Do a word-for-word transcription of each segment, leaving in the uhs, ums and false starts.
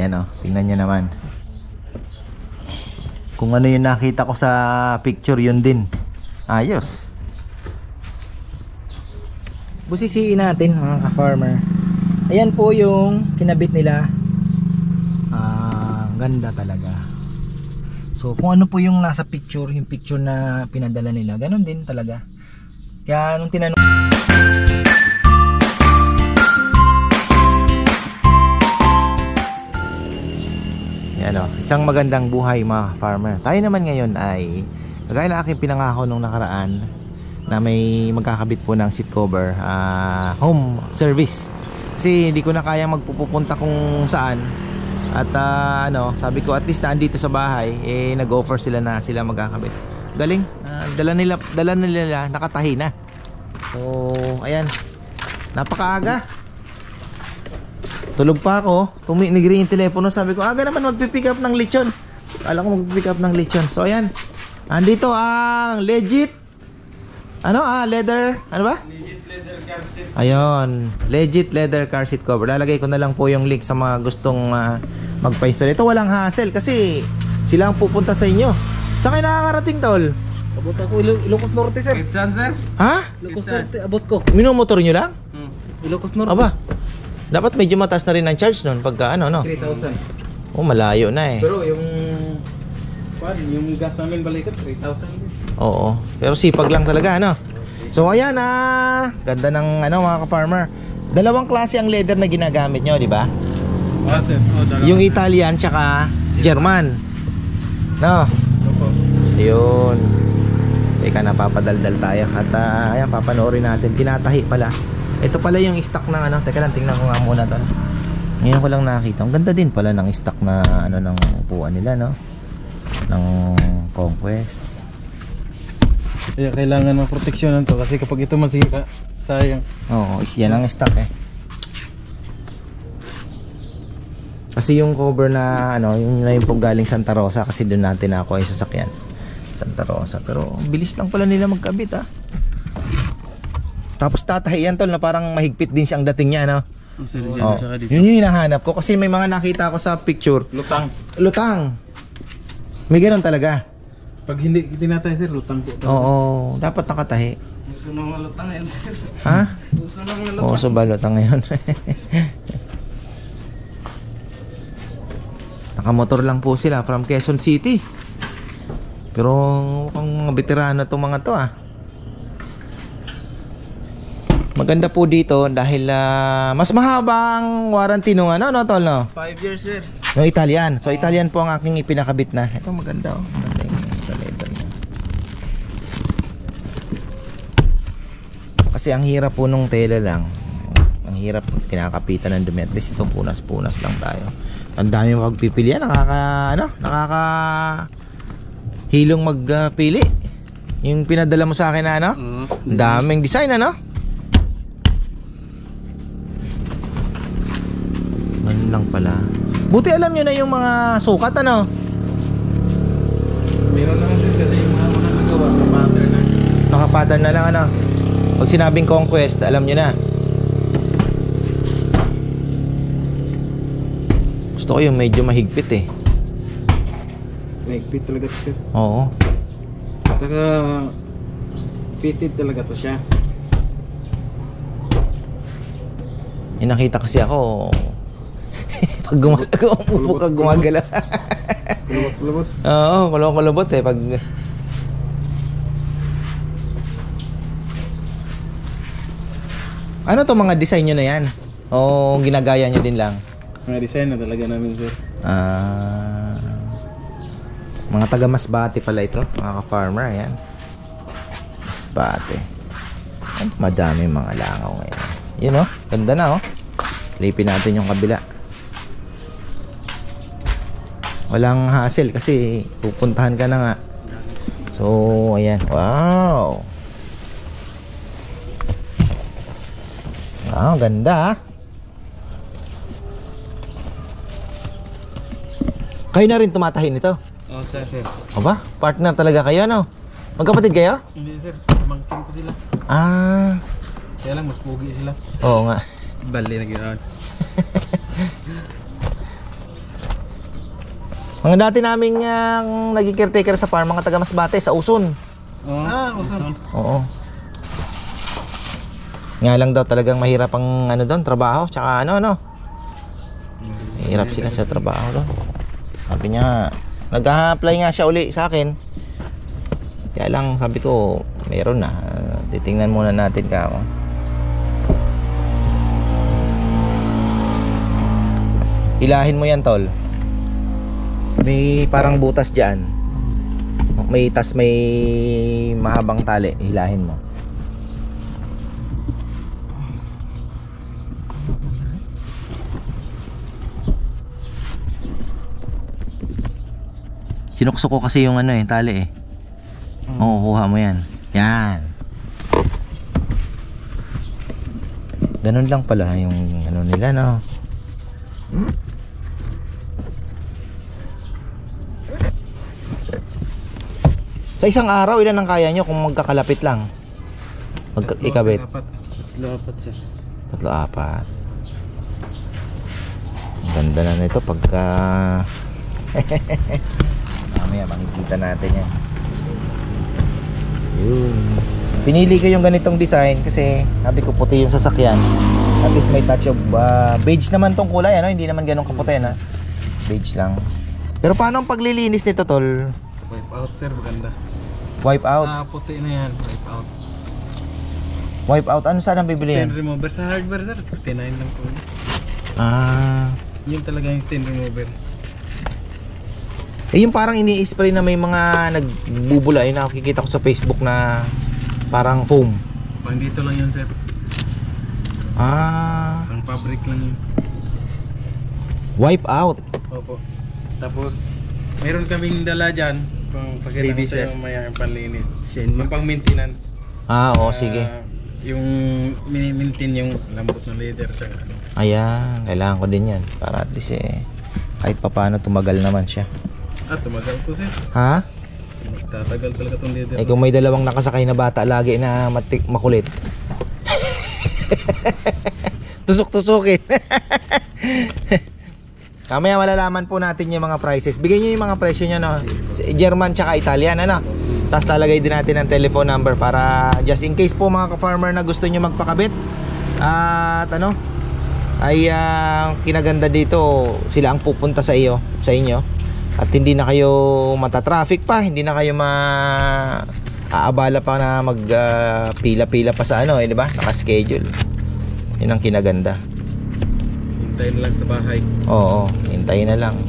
Ayan o, tingnan nyo naman. Kung ano yung nakita ko sa picture, yun din. Ayos. Busisiin natin mga ka-farmer. Ayan po yung kinabit nila. Ah, ganda talaga. So kung ano po yung nasa picture, yung picture na pinadala nila, ganun din talaga. Kaya nung tinanong yan o, isang magandang buhay mga farmer. Tayo naman ngayon ay kagaya na aking pinangako nung nakaraan na may magkakabit po ng seat cover, uh, home service. Kasi hindi ko na kaya magpupunta kung saan. At uh, ano, sabi ko at least nandito sa bahay, eh nag-offer sila na sila magkakabit. Galing, uh, dala nila, dala nila nakatahi na. So, ayan. Napakaaga. Tulog pa ako, nag-ring yung telepono, sabi ko, aga naman magpipick up ng lechon. Alam ko magpipick up ng lechon. So ayan, andito ang legit, ano ah, leather, ano ba? Legit leather car seat. Ayun, legit leather car seat cover. Lalagay ko na lang po yung link sa mga gustong uh, magpa-install. Ito walang hassle kasi sila ang pupunta sa inyo. Saan kayo nakakarating, tol? Abot ako, Ilocos Norte, sir. Kitsan, sir? Ha? Ilocos Norte, abot ko. Minomotor nyo lang? Hmm. Ilocos Norte. Aba, dapat medyo mataas na rin ang charge nun pagka ano, no? three thousand. Oh, malayo na eh. Pero yung kuan, yung gas namin balikat three thousand. Oo, pero sipag lang talaga, ano? So ayan ah, ganda ng ano mga ka-farmer. Dalawang klase ang leather na ginagamit nyo, di ba? Ah, sir. Oh, Yung Italian tsaka German. No? Yun. Teka, napapadaldal tayo. At uh, ayan, papanoorin natin. Tinatahi pala. Ito pala yung stock ng ano. Teka lang, tingnan ko nga muna to. Ngayon ko lang nakita. Ang ganda din pala ng stock na ano ng upuan nila, no? Ng Conquest. Kaya kailangan ng proteksyonan to kasi kapag ito masira, sayang. Oo, is yan ang stock eh. Kasi yung cover na ano, yung na yung po galing Santa Rosa kasi doon natin ako yung sasakyan. Santa Rosa. Pero bilis lang pala nila magkabit ah. Tapos tatahi yan tol na parang mahigpit din siyang dating niya, no? Oh, yun yung hinahanap ko kasi may mga nakita ko sa picture. Lutang. Lutang. May ganoon talaga. Pag hindi tinatay, sir, lutang po. Oo, dapat nakatahi. Gusto nang malutang yan, sir. Ha? Gusto nang malutang. Oo, so balutang ngayon. Nakamotor lang po sila from Quezon City. Pero mukhang mga veterano itong mga to ah. Maganda po dito dahil uh, mas mahabang warranty nung ano, no tol, no? five years, sir. No, Italian. So Italian po ang aking ipinakabit na. Ito maganda oh. Maganda yung leather niya. Kasi ang hirap po nung tela lang. Ang hirap kinakapitan ng dumi. At least itong punas-punas lang tayo. Ang dami magpipilian, nakaka ano, nakaka hilong magpili. Uh, yung pinadala mo sa akin na ano? Mm. Ang daming design ano? Ganun lang pala. Buti alam nyo na yung mga sukat ano? Meron naman din kasi yung mga mga nagawa, naka-pattern na. Naka-pattern na lang ano? Pag sinabing Conquest, alam nyo na. Gusto ko yung medyo mahigpit eh. Mahigpit talaga to, sir. Oo. At saka fitted talaga to siya. May nakita kasi ako pag gumagawa upo ka gumagala. Kulubot-kulubot. Oo, kulubot-kulubot eh pag ano to mga design nyo na yan? O ginagaya nyo din lang? Mga design na talaga namin, sir. Ah, mga taga Masbate pala ito, mga ka-farmer, ayan. Masbate. Ay, madami mga langaw ngayon. Yun oh, ganda na oh. Lipin natin yung kabila. Walang hassle kasi pupuntahan ka na nga. So, ayan. Wow. Wow, ganda ah. Kayo na rin tumatahin nito? Oh, sir. sir. Aba, partner talaga kayo, no? Magkapatid kayo? Hindi, sir. Pamangkin ko sila. Ah. Kaya lang, mas pugi sila. Oo nga. Bali na gano'n. Mga dati naming uh, naging caretaker sa farm, mga taga Masbate, sa Uson. Oh, ah, usan. Oo. Nga lang daw talagang mahirap ang ano doon, trabaho, tsaka ano, ano. Mahirap sila sa trabaho doon. Sabi niya, nag-apply nga siya uli sa akin. Kaya lang, sabi ko, mayroon na. Uh, titingnan muna natin ka. Oh. Ilahin mo yan, tol. May parang butas dyan. May tas may mahabang tali. Hilahin mo. Sinukso ko kasi yung ano eh, tali eh. Oo, kuha mo yan. Yan. Ganun lang pala yung ano nila, no. Sa isang araw, ilan ang kaya nyo kung magkakalapit lang? Magka ikabit? Tatlo, apat siya. Tatlo, apat. Ang ganda na nito pagka... Mamaya, makikita natin yan. Yun. Pinili ko yung ganitong design kasi sabi ko puti yung sasakyan. At least may touch of uh, beige naman tong kulay, ano? Hindi naman ganun kaputi, na. Beige lang. Pero paano ang paglilinis nito, tol? Wipe out, sir. Maganda. Wipe out? Sa puti na yan. Wipe out. Wipe out? Ano saan ang bibili yan? Stain remover. Sa hardware, sir. sixty-nine lang po. Ah. Yun talaga yung stain remover. Eh yung parang ini-spray na may mga nagbubula, yun nakikita ko sa Facebook na parang foam. Pang dito lang yun, sir. Ah. Pang fabric lang yun. Wipe out? Opo. Tapos, mayroon kaming dala dyan. Pang pakita ko sa'yo maya yung panlinis. Yung pang maintenance. Ah, oo, Ah, sige. Yung mini-maintain yung lambot ng leather. Tsaka ano. Ayan, kailangan ko din yan. Para at least eh, kahit papaano tumagal naman siya. Ah, tumagal to, sir. Ha? Tatagal talaga itong leather. Eh kung may dalawang nakasakay na bata lagi na matik makulit. Tusok-tusukin. Kamaya malalaman po natin yung mga prices. Bigay niyo yung mga presyo niyo, no? German tsaka Italian, ano? Tapos lalagay din natin ang telephone number para just in case po mga ka-farmer na gusto niyo magpakabit. At ano? Ay uh, kinaganda dito, sila ang pupunta sa iyo, sa inyo. At hindi na kayo mata-traffic pa, hindi na kayo ma aabala pa na mag uh, pila-pila pa sa ano, eh, di ba? Naka-schedule. Yun ang kinaganda. Hintayin lang sa bahay. Oo, hintayin na lang.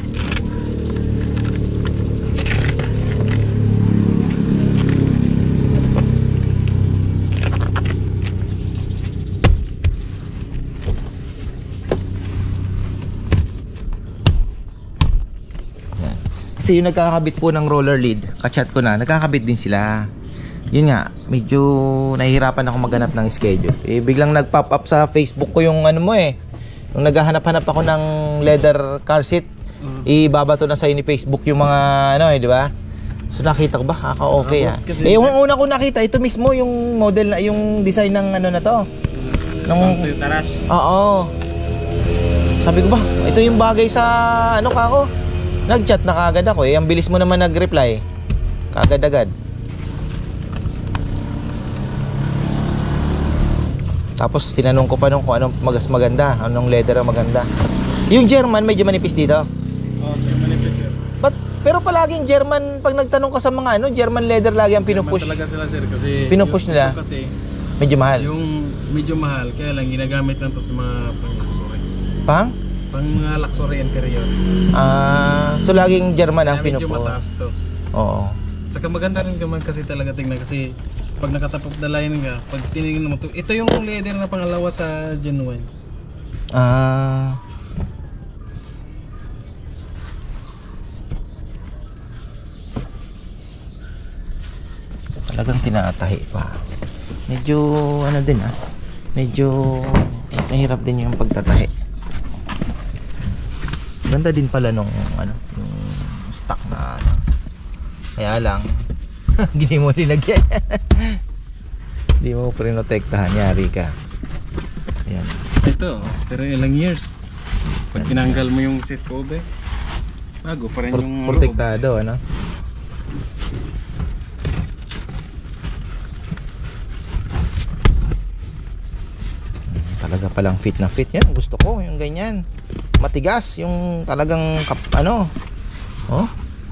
Yan. Kasi yung nagkakabit po ng roller lead, kachat ko na, nagkakabit din sila. Yun nga, medyo nahihirapan ako maghanap ng schedule. Eh, biglang nag-pop up sa Facebook ko yung ano mo eh. Nung naghahanap-hanap ako ng leather car seat, uh-huh. Ibabato na sa'yo ni Facebook yung mga ano eh, di ba? So nakita ko ba, kaka-okay ah. Eh, yung una ko nakita, ito mismo yung model, yung design ng ano na to. Nung Tarash. Oo. Sabi ko ba, ito yung bagay sa ano ka ako. Nag-chat na kagad ako eh. Ang bilis mo naman nag-reply. Kagad-agad. Tapos tinanong ko pa nung kung anong magas maganda, anong leather ang maganda. Yung German medyo manipis dito. Oo, sir, manipis sir. But, pero palaging German, pag nagtanong ka sa mga ano, German leather lagi ang pinupush. German talaga sila sir kasi Pinupush yung- nila? yung kasi Medyo mahal. yung medyo mahal kaya lang ginagamit lang to sa mga pang luxury. Pang? Pang mga luxury interior. Ah, so laging German ang Kaya medyo pinupush. mataas to. Oo. Saka maganda rin naman kasi talaga tingnan kasi pag nakatapos dalayan ka, pag tinignan mo to, ito yung leather na pangalawa sa genuine. Ah. Talagang tinatahi pa. Medyo ano din ah. Medyo mahirap din yung pagtatahi. Ganda din pala nung ano, yung stock na ano. Kaya lang hindi mo linagyan. Hindi mo prinotektahan, yari ka. Ayan. Ito, after ilang years. Pag tinanggal mo yung seat cover, Bago pa rin Pro- yung protektado, ano? Talaga palang fit na fit yan. Gusto ko yung ganyan. Matigas, yung talagang kap, ano. Oh.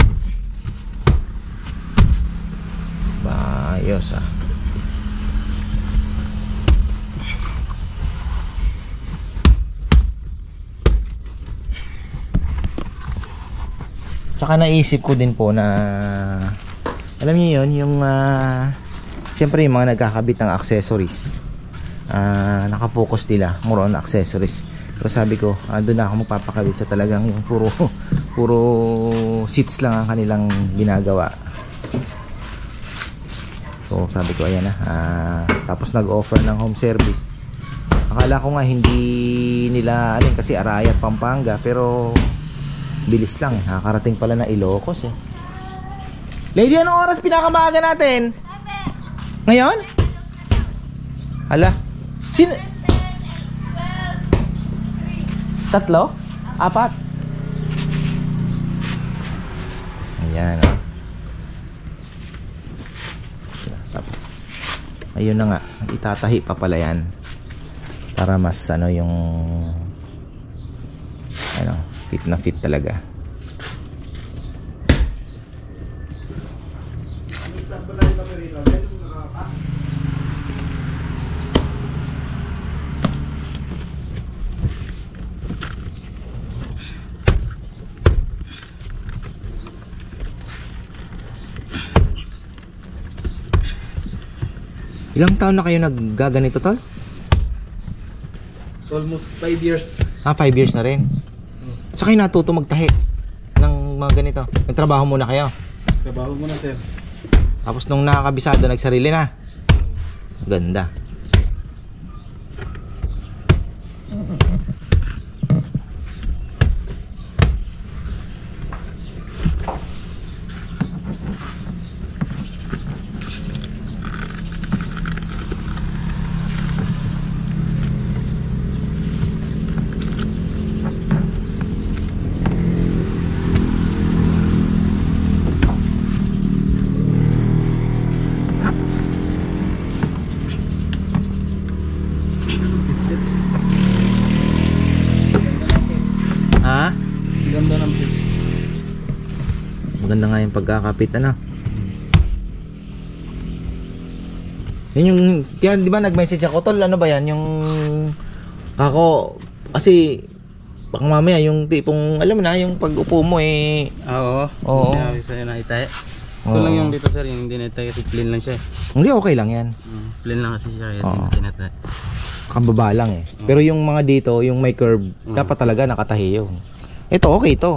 Bayos ah. Tsaka naisip ko din po na alam niyo yun, yung uh, siyempre yung mga nagkakabit ng accessories, uh, nakafocus nila more on accessories. Pero sabi ko, uh, doon na ako magpapakabit sa talagang yung puro puro seats lang ang kanilang ginagawa. So sabi ko ayan na, uh, tapos nag-offer ng home service. Akala ko nga hindi nila alin kasi Arayat, Pampanga, pero bilis lang eh. Nakakarating pala na Ilocos eh. Lady, anong oras pinakamaga natin? Ngayon? Hala. Sino? Tatlo? Apat? Ayan oh. Tapos ayun na nga, itatahi pa pala yan para mas ano yung ano, fit na fit talaga. Ilang taon na kayo naggaganito, tol? Almost five years. Ah, five years na rin. Sa kayo natuto magtahi ng mga ganito? Nagtrabaho muna kayo? Trabaho mo na, sir. Tapos nung nakakabisado, nagsarili na? Ganda. Ha? Ganda ng fit. Maganda nga yung pagkakapit, ano? Yun yung, kaya di ba nag-message ako, tol, ano ba yan? Yung, kako, kasi, baka mamaya yung tipong, alam mo na, yung pag-upo mo eh, Oo. Oo. Sinabi sa'yo na itahe. Ito Oo. lang yung dito sir, yung hindi na itahe kasi plain lang siya. eh. hindi okay lang yan. Mm, plain lang kasi siya kaya Oo. hindi na tinatahe. Kababa lang eh. Pero yung mga dito, yung may curve, Mm. dapat talaga nakatahi yun. Ito, okay ito.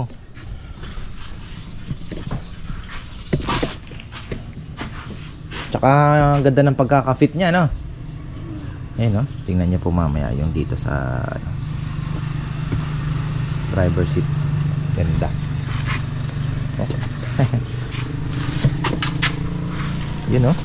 Tsaka, ang ganda ng pagkaka-fit niya, no? Ayun, no? Tingnan niyo po mamaya yung dito sa ano, driver seat. Ganda. Oh. Yun, no?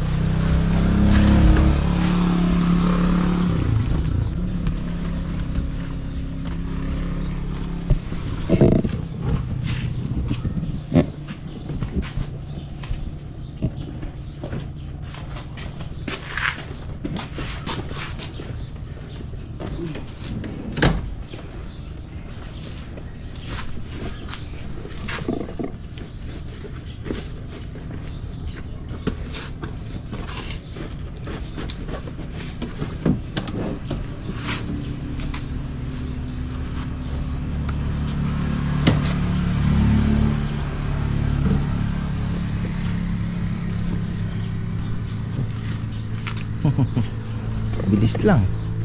Bilis lang.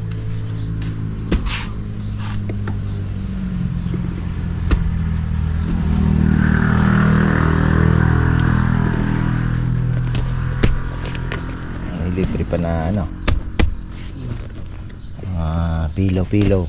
May libre pa na ano, ah, pillow pillow.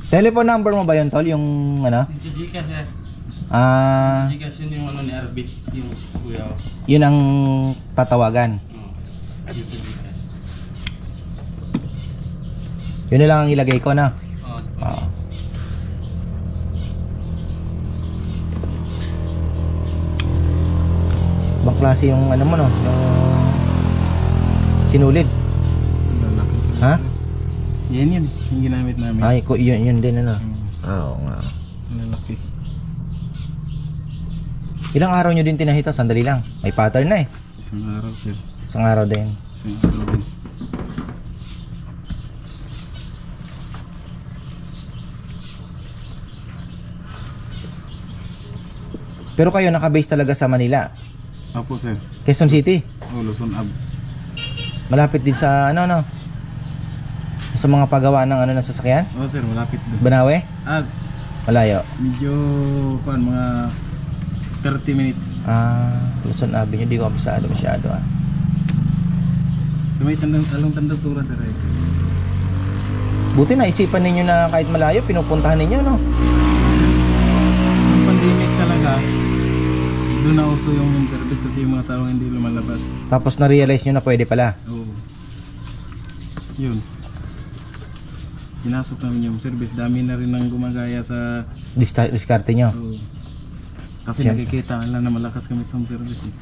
Telephone number mo ba yun, tol? Yung ano? Yung si Gcash sir. Ah, Si Gcash yun yung ano ni Arbit. Yung kuya ko. yun ang tatawagan. Oo. Yung si Gcash. Yun na lang ang ilagay ko na. Oo. Oo. Ibang klase yung ano mo no, yung sinulid. Lalaki. Ha? Yan yan, yung ginamit namin. Ay, ko yun, yun din ano. Hmm, Ah, oo nga. lalaki. Ilang araw nyo din tinahito? Sandali lang. May pattern na eh. Isang araw sir. Isang araw din. Isang araw din. Pero kayo nakabase talaga sa Manila. Apo sir. Quezon City. Oh, Luzon Ab. Malapit din sa ano no. Sa mga paggawa ng ano ng sasakyan? Oh sir, malapit doon. Banawe? Ah, Malayo. medyo kuan mga thirty minutes. Ah, Luzon Avenue, hindi ko kabisado masyado ah. Sa may tandang along Tandasura sir. Eh. Buti naisipan ninyo na kahit malayo, pinupuntahan ninyo no? Yung pandemic talaga, doon na uso yung service kasi yung mga tao hindi lumalabas. Tapos na-realize nyo na pwede pala. Oo. Yun. Pinasok namin yung service. Dami na rin ang gumagaya sa... Dis- diskarte nyo. Oo. Kasi Siyempre. nakikita lang na malakas kami sa service. Eh.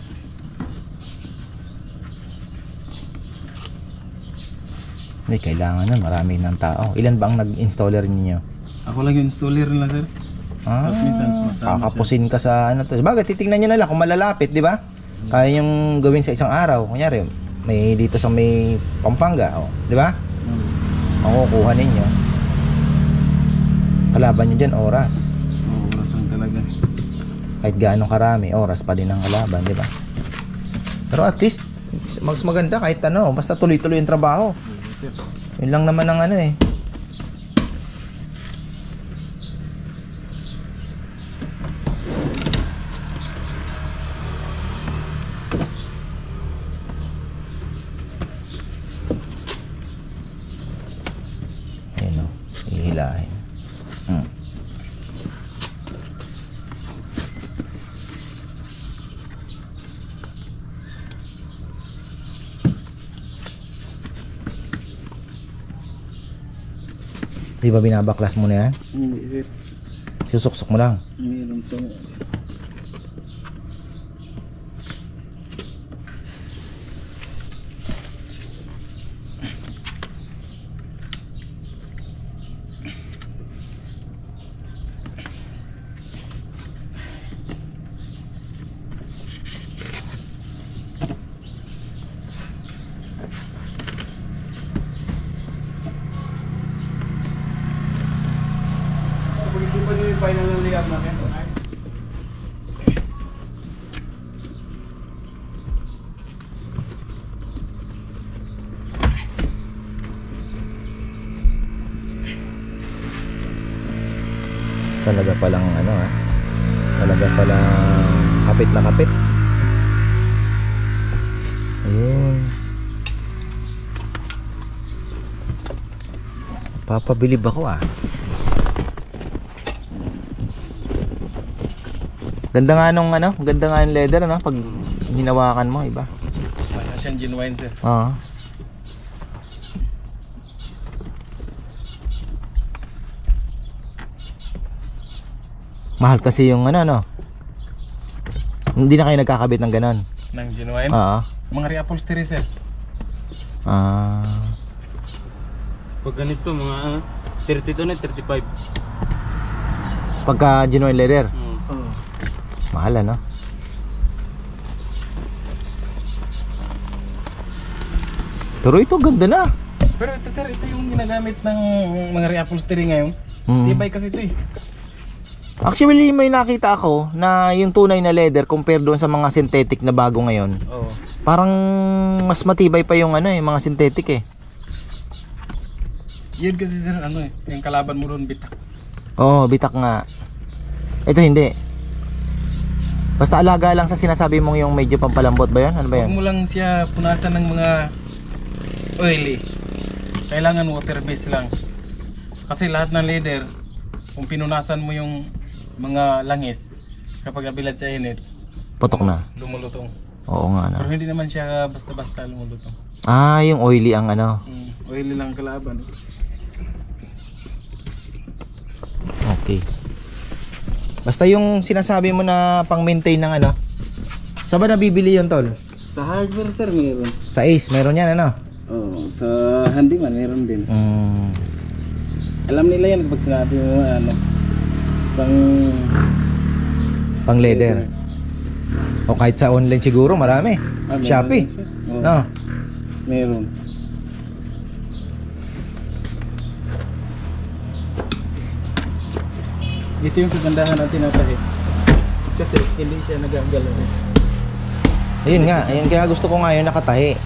Hindi, kailangan na. Marami ng tao. Ilan ba ang nag-installer ninyo? Ako lang yung installer nila sir. Ah, Tapos minsan sumasama kakapusin ka sa ano to. Bagay, titingnan nyo na lang kung malalapit, di ba? Kaya yung gawin sa isang araw. Kunyari, may dito sa may Pampanga, oh, di ba? Oo. Ang kukuha ninyo. Kalaban nyo dyan, oras. Oo, oras lang talaga. Kahit gaano karami, oras pa din ang kalaban, di ba? Pero at least, mas maganda kahit ano, basta tuloy-tuloy yung trabaho. Oo, sir. Yun lang naman ang ano eh. Ayun o, ihilahin. Hmm. Di ba binabaklas mo na yan? Hindi sir. Susuksok mo lang. Meron to. Talaga palang ano ah. Talaga palang kapit na kapit. Ayun. Papabilib ako ah. Ganda nga nung ano, ganda nga yung leather ano pag hinawakan mo, iba. Para siyang genuine sir. Oo. Mahal kasi yung ano no. Hindi na kayo nagkakabit ng ganon. Nang genuine? Oo. Mga reupholstery sir. Ah. Pag ganito mga thirty-two na thirty-five. Pagka genuine leather, Oo. Oo. mahal ano. Pero ito ganda na. Pero ito sir, ito yung ginagamit ng mga reupholstery ngayon. Hmm. Tibay kasi ito eh. Actually, may nakita ako na yung tunay na leather compare doon sa mga synthetic na bago ngayon. Oo. Parang mas matibay pa yung ano eh, mga synthetic eh. Yun kasi sir, ano eh, yung kalaban mo doon bitak. Oo, bitak nga. Ito hindi. Basta alaga lang sa sinasabi mong yung medyo pampalambot ba yun? Ano ba Huwag yun? mo lang siya punasan ng mga oily. Kailangan water base lang. Kasi lahat ng leather, kung pinunasan mo yung mga langis, kapag nabilad sa init, Putok na. lumulutong. Oo nga Pero na. hindi naman siya basta-basta lumulutong. Ah, yung oily ang ano. Mm, oily lang kalaban. Okay. Basta yung sinasabi mo na pang-maintain ng ano. Saan ba nabibili yun, tol? Sa hardware sir, meron. Sa Ace, meron yan ano? Oo, sa handyman meron din. Mm. Alam nila yan kapag sinabi mo ano, pang Pang leather. O kahit sa online siguro, marami. Ah, meron Shopee. din, sir. Oo, No. meron. Ito yung kagandahan natin na tahi. Kasi hindi siya nagagalaw. Ayun nga, ayun kaya gusto ko nga yun nakatahi.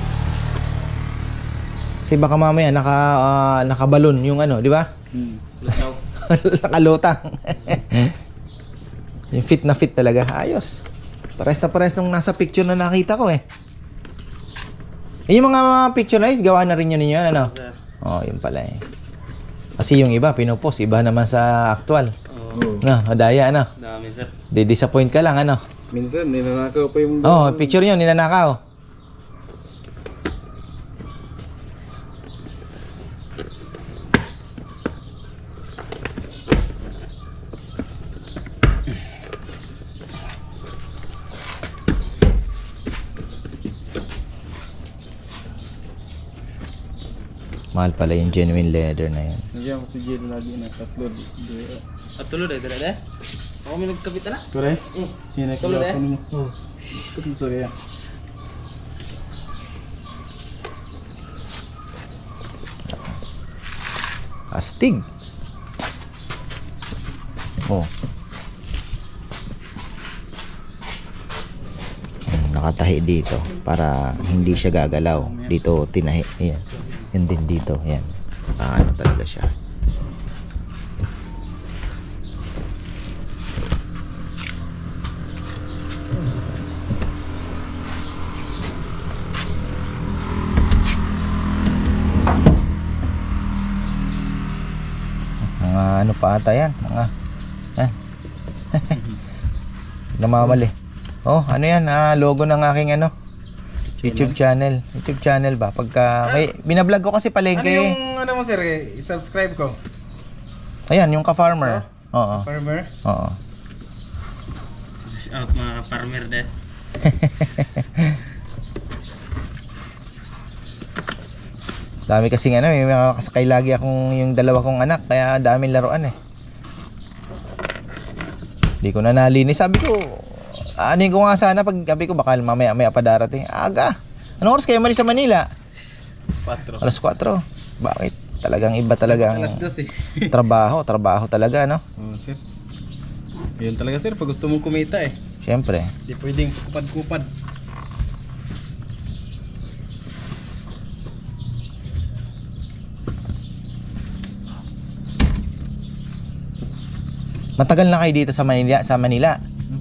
Kasi baka mamaya naka ah, nakabalon yung ano, di ba? Hmm. Lataw. Nakalutang. Yung fit na fit talaga. Ayos. Pares na pares nung nasa picture na nakita ko eh. Eh, yung mga picture na yun, gawa na rin yun ninyo, ano? Oh, yun pala eh. Kasi yung iba, pinupost. Iba naman sa actual. Oo. No, madaya, ano? Dami sir. Di-disappoint ka lang, ano? Minsan ninanakaw pa yung Oh, picture yun, ninanakaw. Mahal pala yung genuine leather na yun. Nandiyan ko si Jill lagi na upload. At tuloy deh, deh. Ako may nagkabit na. Correct? Mm. Yan na Tuloy, eh? mo. Oh. Kasi ito yan. Astig. Oh. Hmm, nakatahi dito para hindi siya gagalaw. Dito tinahi. Ayan. Yan din dito. Ayan. Ah, ano talaga siya. Mga ano pa ata yan. Mga yan. Namamali. Oh, ano yan? Ah, logo ng aking ano YouTube channel. YouTube channel ba? Pagka may binablog ko kasi Ano palengke. yung ano mo sir eh? I-subscribe ko. Ayan, yung ka-farmer. Oo. Farmer. Oo. Out mga farmer deh. Dami kasing ano, may mga kasakay lagi akong yung dalawa kong anak, kaya daming laruan eh. Hindi ko na nalinis. Sabi ko, ano ko nga sana pag sabi ko baka mamaya maya pa darating. Aga. Anong oras kayo malis sa Manila? Spatro. Alas kwatro. Bakit? Talagang iba talaga ang Alas dos eh. trabaho, trabaho talaga, no? Oh, sir. Yun talaga sir, pag gusto mong kumita eh. Siyempre. Hindi pwedeng kupad-kupad. Matagal na kayo dito sa Manila, sa Manila.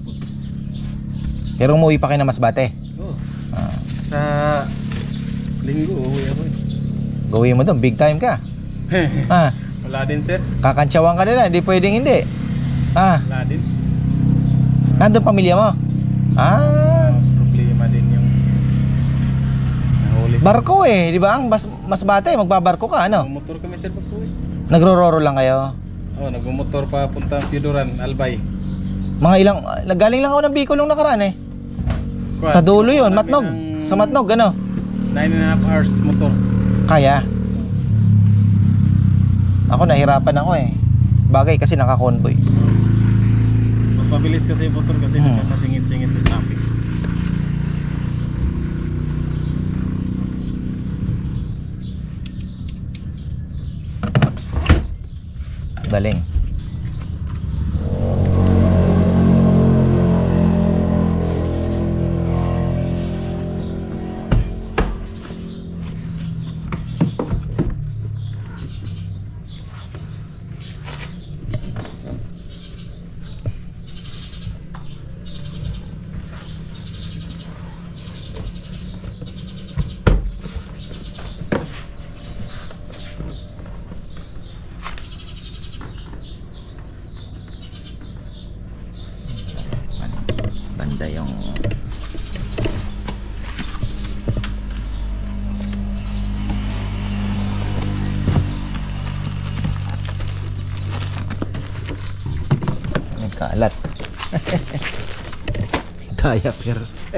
Pero umuwi pa kayo na Masbate. Oh. Ah, Sa linggo, uwi ako eh. gawin mo doon, big time ka. Ah, Wala din sir. kakantsawan ka nila, hindi pwedeng hindi. Ah, Wala din. nandun pamilya mo. Ah, Problema din yung nahuli. barko eh, di ba? Ang mas Masbate, magbabarko ka, ano? Motor kami sir pag uwi. Nagrororo lang kayo. Oh, nagmumotor pa punta Piduran, Albay. Mga ilang, nagaling lang ako ng Bicol nung nakaraan eh. Kuwan, Sa dulo yun, namin Matnog. ng Sa Matnog, ano? Nine and a half hours motor. Kaya. Ako nahirapan ako eh. Bagay kasi naka-convoy. Mas mabilis kasi yung motor kasi Hmm. nagkakasingit-singit sa traffic. Galing. maganda yung may kalat. Diaper.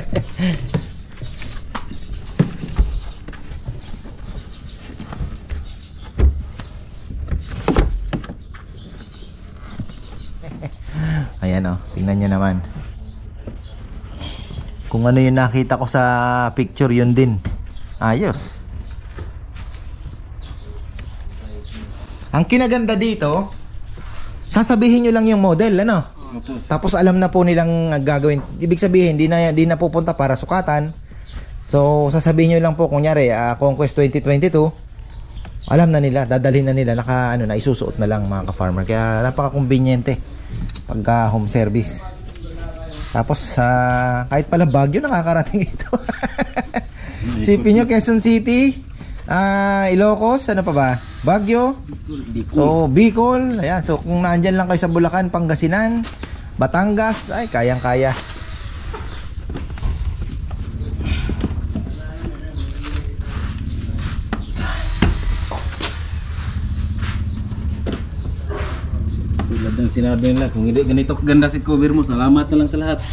Ayan, oh, tingnan nyo naman. Kung ano yung nakita ko sa picture, yun din. Ayos. Ang kinaganda dito, sasabihin nyo lang yung model, ano? Tapos alam na po nilang gagawin. Ibig sabihin, di na, di na pupunta para sukatan. So, sasabihin nyo lang po, kunyari, uh, Conquest twenty twenty-two, alam na nila, dadalhin na nila, naka, ano, na isusuot na lang mga ka-farmer. Kaya napaka-conveniente pagka home service. Tapos uh, kahit pala Baguio nakakarating ito. Sipin nyo, Quezon City, uh, Ilocos, ano pa ba? Baguio, so Bicol, ayan. So kung naandyan lang kayo sa Bulacan, Pangasinan, Batangas, ay kayang kaya. Tulad ng sinabi nila, kung hindi ganito ganda seat cover mo, salamat na lang sa lahat.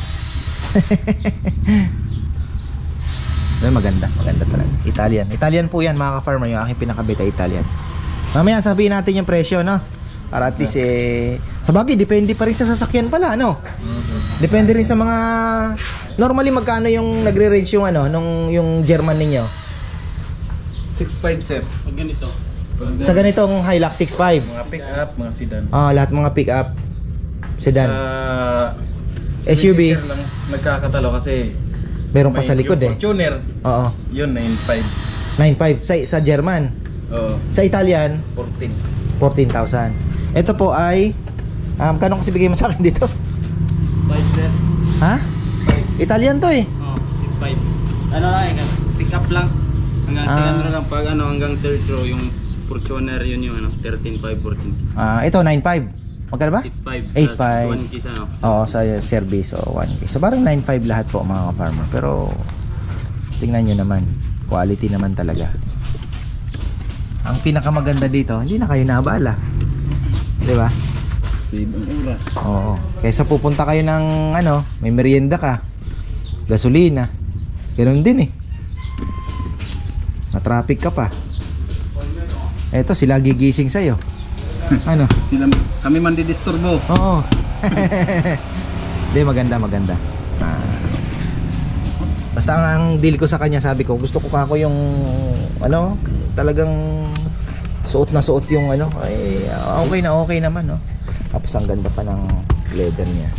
Ay, maganda, maganda talaga. Italian. Italian po yan mga ka-farmer, yung aking pinakabit ay Italian. Mamaya sabihin natin yung presyo, no? Para at least eh, sa bagay, depende pa rin sa sasakyan pala, no? Depende rin sa mga, normally magkano yung nagre-range yung ano, nung yung German ninyo? six five sir. Pag ganito. Sa ganitong Hilux six five. Mga pick up, mga sedan. Ah, lahat mga pick up, sedan. Sa S U V. lang nagkakatalo kasi Meron pa may- sa likod yung eh. Fortuner, Oo. yun nine five. nine five sa sa German. Oo, Sa Italian, fourteen. fourteen thousand. Ito po ay um, kano kasi bigay mo sa akin dito? five sir. Ha? Italian to eh. Oh, five. Ano lang, eh, pick up lang. Hanggang Ah. second row lang. Pag ano, hanggang third row, yung Fortuner yun yung ano, thirteen five, fourteen. Ah, ito nine five. Magkano ba? eight five. eight five. one case ano. Oo, sa service o one K. So parang nine five lahat po mga farmer. Pero tingnan nyo naman, quality naman talaga. Ang pinakamaganda dito, hindi na kayo nabala. 'Di ba? Save ang oras. Oo. Kaysa pupunta kayo ng ano, may merienda ka. Gasolina. Ganoon din eh. Na-traffic ka pa. Eto, sila gigising sa'yo. Ano? Sila, kami man didisturbo. Oo. Hindi, maganda, maganda. Ah. Basta ang, ang deal ko sa kanya, sabi ko, gusto ko kako yung ano, talagang suot na suot yung ano, ay okay na okay naman, no. Tapos ang ganda pa ng leather niya.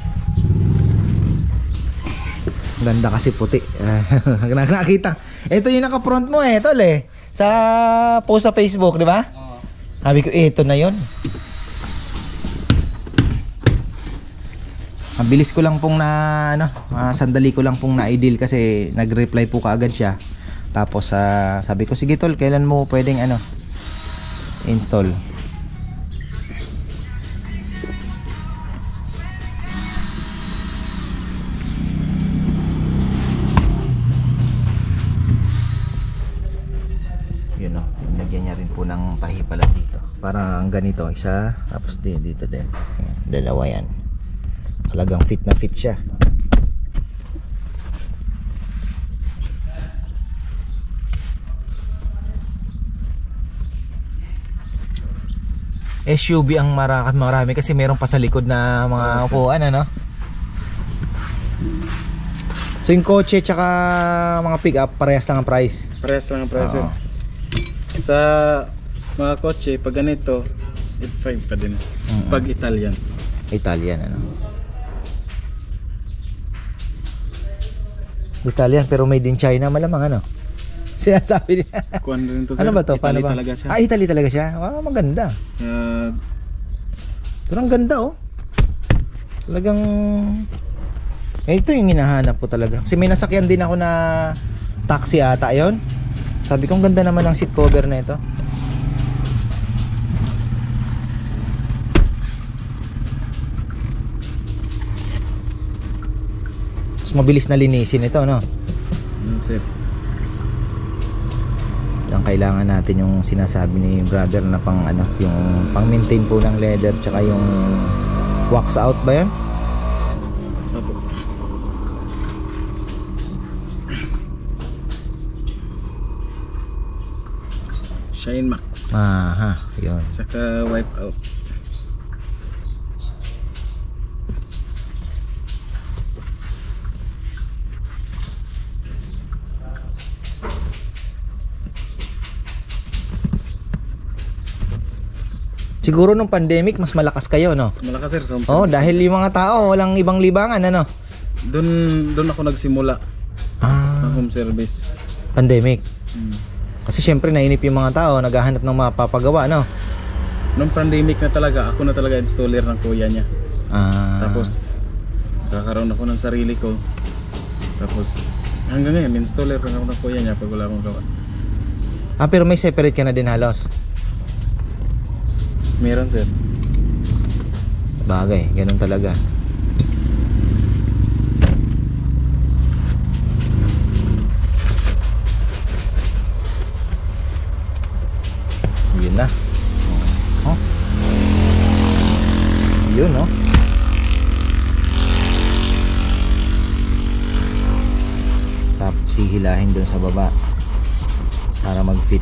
Ganda kasi puti. Nakakita. Ito yung naka-front mo eh, tol eh. Sa post sa Facebook, di ba? Oo. Sabi ko, eh, ito na yon. Ang bilis ko lang pong na, ano, uh, sandali ko lang pong na-ideal kasi nag-reply po kaagad siya. Tapos, uh, sabi ko, sige tol, kailan mo pwedeng, ano, install? Yun o, lagyan niya rin po ng tahi pala dito. Parang ganito, isa, tapos din, dito din. Ayan, dalawa yan. Talagang fit na fit siya. S U V ang marami, marami kasi meron pa sa likod na mga upuan, ano? So yung kotse tsaka mga pick up, parehas lang ang price. Press lang ang presyo. Oo. Sa mga kotse, pag ganito, eight five pa din. Mm-mm. Pag Italian. Italian, ano? Italian pero made in China, malamang, ano? Sinasabi niya. Kuan rin to, sir. Ano ba to? Paano Italy ba? talaga siya. Ah, Italy talaga siya. Wow, maganda. Ah, Pero ang ganda, oh. Talagang eh, ito yung hinahanap ko talaga. Kasi may nasakyan din ako na taxi ata yon. Sabi ko, ang ganda naman ng seat cover na ito. Mas mabilis na linisin ito, no? Mm, sir. Ang kailangan natin yung sinasabi ni brother na pang ano, yung pang maintain po ng leather tsaka yung wax out ba yan? Opo. Shine Max. Aha, yun. Saka wipe out. Siguro nung pandemic mas malakas kayo, no? Malakas sir sa home Oh, service. dahil yung mga tao walang ibang libangan, ano? Doon doon ako nagsimula Ah, ng home service. pandemic. Hmm. Kasi syempre nainip yung mga tao, naghahanap ng mapapagawa, no? Nung pandemic na talaga, ako na talaga installer ng kuya niya. Ah, Tapos kakaroon ako ng sarili ko. Tapos hanggang ngayon installer lang ako ng kuya niya pag wala akong gawa. ah, pero may separate ka na din halos. Meron sir. Bagay, ganun talaga. Yun na. Oh. Yun, no? Tapos hihilahin dun sa baba para mag-fit.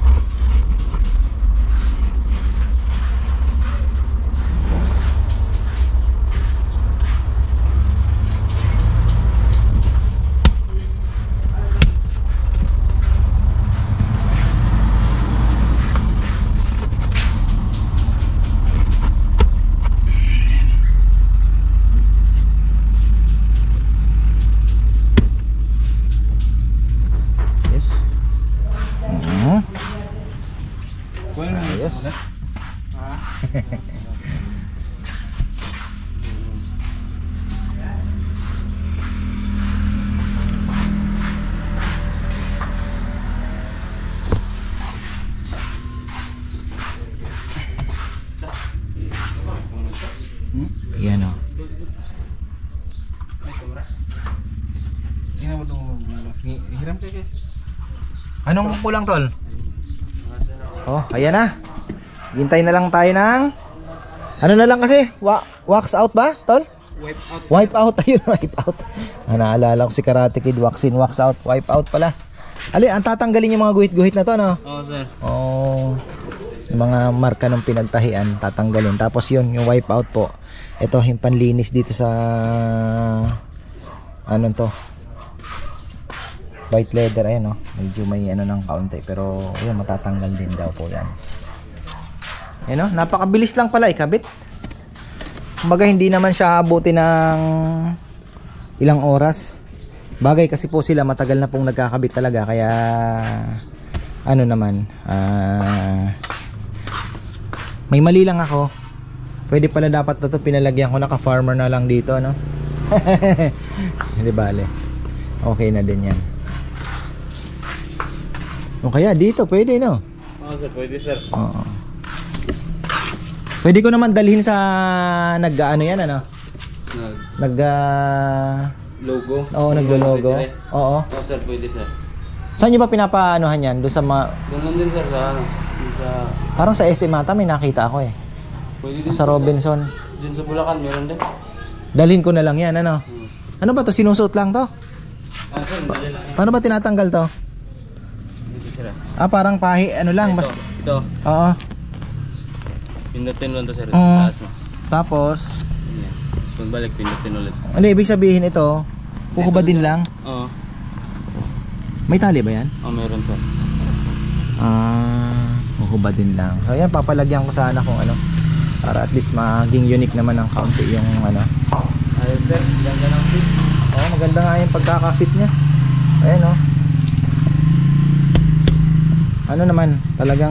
Yes. Mhm. Ayos. Yan o. Tingnan mo itong hiram kayo guys. Anong kulang, tol? Oh, ayan na. Hintay na lang tayo ng ano na lang kasi, wa wax out ba, tol? Wipe out. Wipe out, ayun, wipe out. Ah, naalala ko si Karate Kid, wax in, wax out, wipe out pala. Ali, ang tatanggalin yung mga guhit-guhit na to, no? Oo sir. Oh, yung mga marka ng pinagtahian, tatanggalin. Tapos yun, yung wipe out po. Ito, yung panlinis dito sa ano to, white leather, ayan, no? Medyo may ano ng kaunti, pero yun, matatanggal din daw po yan. Ayan, no? Napakabilis lang pala ikabit. Kumbaga hindi naman siya abuti ng ilang oras. Bagay kasi po sila matagal na pong nagkakabit talaga, kaya ano naman, ah, may mali lang ako. Pwede pala dapat na to pinalagyan ko, naka farmer na lang dito, no? Hindi bale, okay na din yan. O kaya dito pwede, no? Oo sir, pwede sir. Oo. Pwede ko naman dalhin sa nag-ano yan, ano? Nag Nag ah, logo. Oo, naglo-logo. Pwede rin. Oo. Oo sir, pwede sir. Saan nyo ba pinapaanohan yan? Doon sa ma... Ganun din sir sa ano. Dun sa Parang sa S M ata may nakita ako eh. pwede din Sa Robinson. Diyan sa Bulacan meron din. Dalhin ko na lang yan, ano? Hmm. Ano ba to? Sinusuot lang to? Ah sir, dali lang yan. Paano ba tinatanggal to? Dito sir. Ah, parang pahi, ano lang. Ito, Basta... ito. Oo. Pindutin lang to sir. Mm. Taas mo. Tapos, Yan. Tapos pagbalik, pindutin ulit. ano ibig sabihin ito? Kukubadin lang? Oo. May tali ba yan? Oh, meron sir. Ah, kukubadin lang. So yan, papalagyan ko sana kung ano. Para at least maging unique naman ng kaunti yung ano. Ayos sir, ganda ng fit. Oh, maganda nga yung pagkaka-fit niya. Ayan, oh. Ano naman, talagang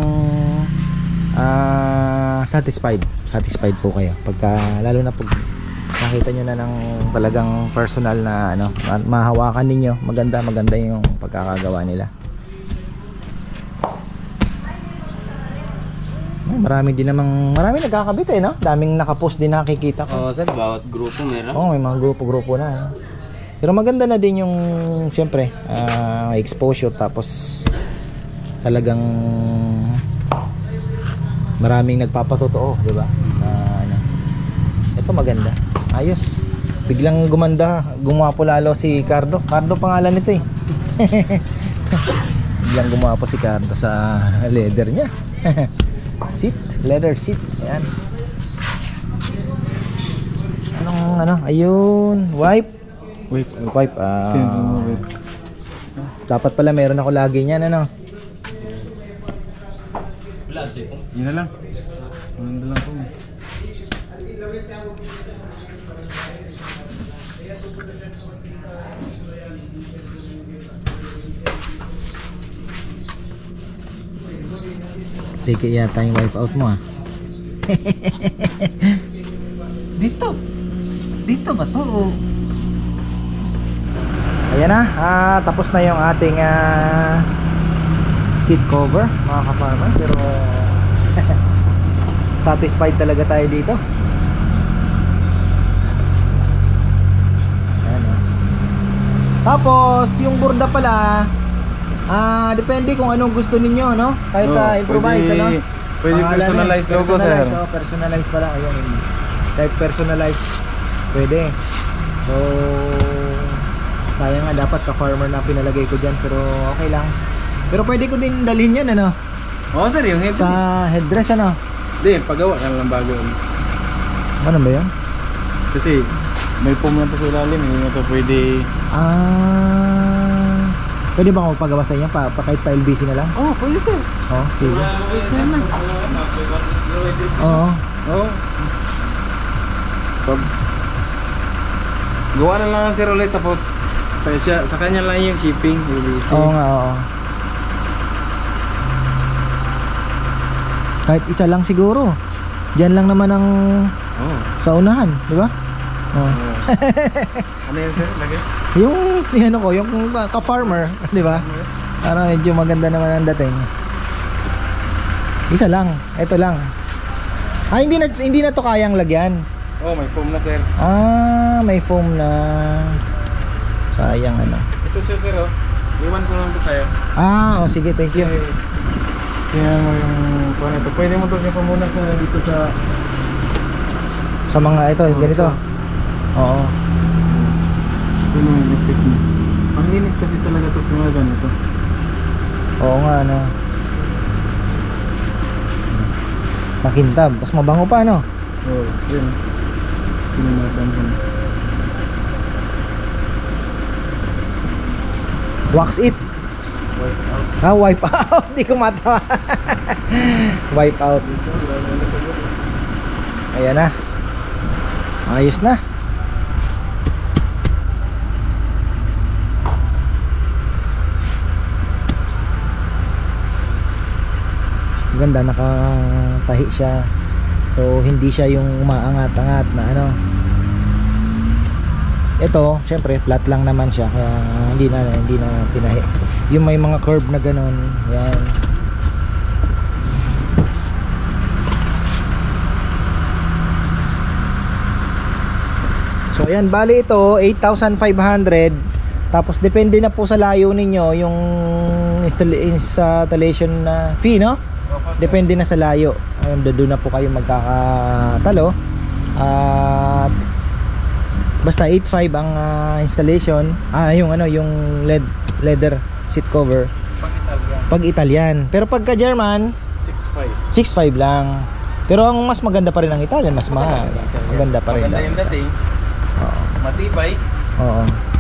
ah, satisfied. Satisfied po kayo. Pagka, lalo na pag nakita nyo na ng talagang personal na ano, ma- mahawakan ninyo, maganda, maganda yung pagkakagawa nila. Ay, marami din namang, marami nagkakabit eh, no? Daming nakapost din nakikita ko. Oo sir, bawat grupo meron. Oo, may mga grupo-grupo na. No? Pero maganda na din yung syempre, uh, exposure tapos talagang maraming nagpapatotoo, di ba? Uh, ano. Ito maganda. Ayos. Biglang gumanda, gumwapo lalo si Cardo. Cardo pangalan nito eh. Biglang gumwapo si Cardo sa leather niya. Seat, leather seat. Ayan. Anong ano? Ayun, wipe. Wait, Wipe. Ah. skin mo, wait. Dapat pala meron ako lagi niyan, ano? Yun na lang. Yun na lang po. Take yata yung wipe out mo ah. Dito. Dito ba to? O Ayan na, ah, tapos na yung ating ah, seat cover mga ka-farmer. Pero satisfied talaga tayo dito. Ayan, oh. Tapos yung burda pala, ah, depende kung anong gusto ninyo, no? Kahit Oh, ah, improvise, pwede- ano? pwede Pangalan personalize eh, logo, personalize, sir. oh, personalize pala. Ayun, kahit personalize pwede. So sayang nga, dapat ka-farmer na pinalagay ko dyan, pero okay lang. Pero pwede ko din dalhin yan, ano? Oo sir, yung headrest. Sa headdress, ano? Hindi, pagawa ka na lang bago. Ano ba yun? Kasi may foam lang to sa ilalim, hindi na to pwede. Ah, pwede ba ako magpagawa sa inyo? Pa, pa kahit pa L B C na lang? Oh, pwede sir. Oo, sige. Pwede sir man. Oo. Oo. Pag gawa na lang sir ulit tapos kaya siya, sa kanya lang yung shipping. Oo nga, oo. Kahit isa lang siguro. Diyan lang naman ang Oh. sa unahan, di ba? Oo. Ano yan sir? Lagi? Yung si ano ko, yung ka-farmer, di ba? Para medyo maganda naman ang dating. Isa lang, ito lang. Ah, hindi na hindi na to kayang lagyan. Oh, may foam na sir. Ah, may foam na. Sayang ano. Ito siya sir oh. Iwan ko lang to sa'yo. Ah, oh sige, thank you. Tingnan mo yung kuha na ito. Pwede mo to siya pamunas na dito sa Sa mga ito, Oh, ganito. ito. Oo. ito na yung electric niya. Ang linis kasi talaga to sa mga ganito. Oo nga, ano. Makintab, tapos mabango pa, no? Oh, yun. Pinunasan ko. Wax it. Wipe out. Ah, wipe out. Hindi ko matawa. Wipe out. Ayan na. Ayos na. Ganda, nakatahi siya. So hindi siya yung umaangat-angat na ano. Ito, syempre flat lang naman siya kaya hindi na hindi na tinahi. Yung may mga curve na ganun, yan. So ayan, bali ito eight thousand five hundred. Tapos depende na po sa layo ninyo yung install installation na fee, no? Depende na sa layo. Ayun, doon na po kayo magkakatalo. At basta eight five ang uh, installation. Ah, yung ano, yung led, leather seat cover Pag Italian. pag Italian. Pero pagka German, six five. six five lang. Pero ang mas maganda pa rin ang Italian, mas mahal. Maganda pa rin. Maganda lang. yung dating. Oo. Matibay. Oo.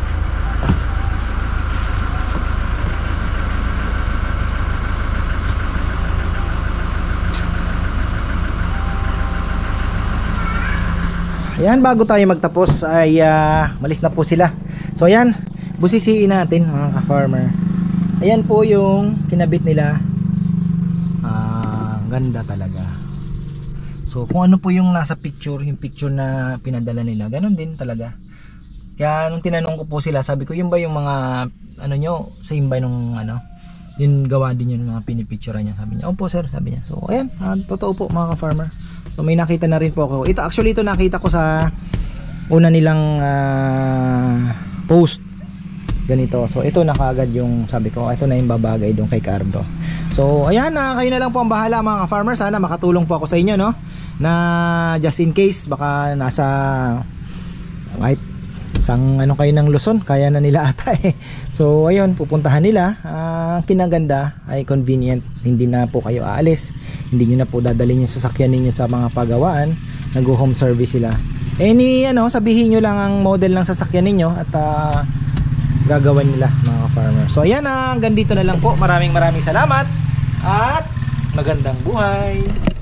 Ayan, bago tayo magtapos ay uh, malis na po sila. So ayan, busisiin natin mga ka-farmer. Ayan po yung kinabit nila. Ah, ganda talaga. So kung ano po yung nasa picture, yung picture na pinadala nila, ganun din talaga. Kaya nung tinanong ko po sila, sabi ko, yun ba yung mga ano nyo, same ba nung ano, yun gawa din yung mga pinipicture niya. Sabi niya, opo sir, sabi niya. So ayan, ah, totoo po mga ka-farmer. So may nakita na rin po ako. Ito actually ito nakita ko sa una nilang uh, post ganito. So ito na kaagad yung sabi ko, ito na yung babagay doon kay Cardo. So ayan na, kayo na lang po ang bahala mga ka-farmer. Sana makatulong po ako sa inyo, no, na just in case baka nasa kahit sang ano kayo ng Luzon, kaya na nila ata eh. So ayun, pupuntahan nila. Ang uh, kinaganda ay convenient, hindi na po kayo aalis, hindi nyo na po dadalhin yung sasakyan ninyo sa mga pagawaan, nag-home service sila. Any ano, sabihin nyo lang ang model ng sasakyan ninyo at uh, gagawan nila mga ka-farmer. So ayan na, hanggang dito na lang po. Maraming maraming salamat at magandang buhay.